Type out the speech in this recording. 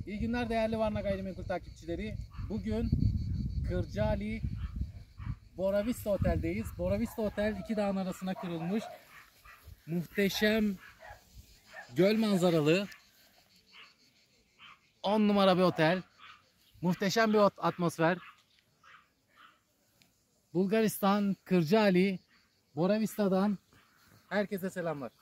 İyi günler değerli Varna Gayrimenkul takipçileri. Bugün Kırcaali Bora Vista Otel'deyiz. Bora Vista Otel iki dağın arasına kurulmuş. Muhteşem göl manzaralı 10 numara bir otel. Muhteşem bir atmosfer. Bulgaristan, Kırcaali, Bora Vista'dan herkese selamlar.